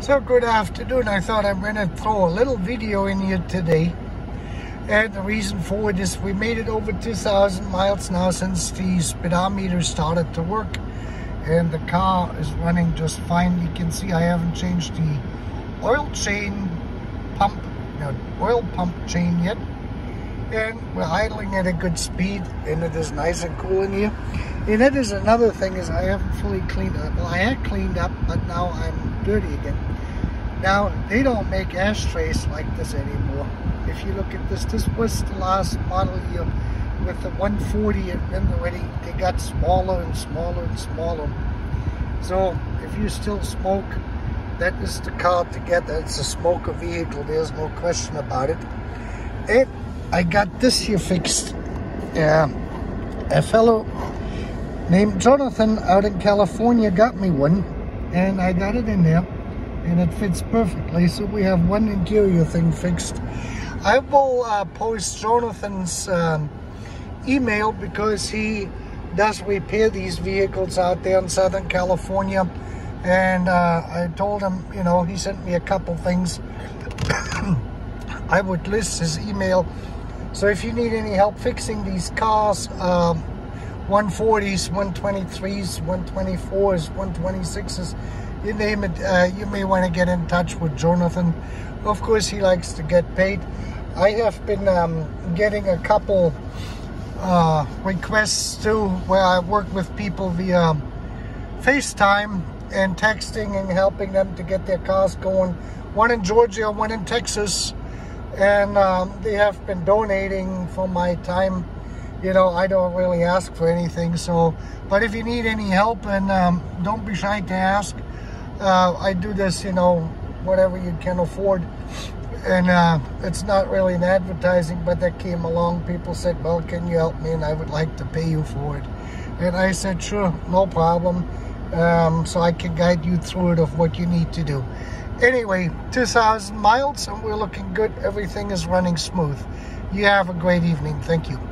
So good afternoon. I thought I'm going to throw a little video in here today. And the reason for it is we made it over 2,000 miles now since the speedometer started to work. And the car is running just fine. You can see I haven't changed the oil pump chain yet. And we're idling at a good speed, and it is nice and cool in here. And that is another thing, is I haven't fully cleaned up. Well, I had cleaned up, but now I'm dirty again. Now, they don't make ashtrays like this anymore. If you look at this, this was the last model year with the 140, and then already they got smaller and smaller and smaller. So if you still smoke, that is the car to get. It's a smoker vehicle, there's no question about it. And I got this here fixed. A fellow named Jonathan out in California got me one, and I got it in there, and it fits perfectly. So we have one interior thing fixed. I will post Jonathan's email, because he does repair these vehicles out there in Southern California. And I told him, you know, he sent me a couple things. I would list his email. So if you need any help fixing these cars, 140s, 123s, 124s, 126s, you name it, you may want to get in touch with Jonathan. Of course, he likes to get paid. I have been getting a couple requests too, where I work with people via FaceTime and texting and helping them to get their cars going. One in Georgia, one in Texas. And they have been donating for my time. You know, I don't really ask for anything. So, but if you need any help, and don't be shy to ask. I do this, you know, whatever you can afford. And it's not really an advertising, but that came along. People said, well, can you help me? And I would like to pay you for it. And I said, sure, no problem. So I can guide you through it of what you need to do. Anyway, 2,000 miles, and we're looking good. Everything is running smooth. You have a great evening. Thank you.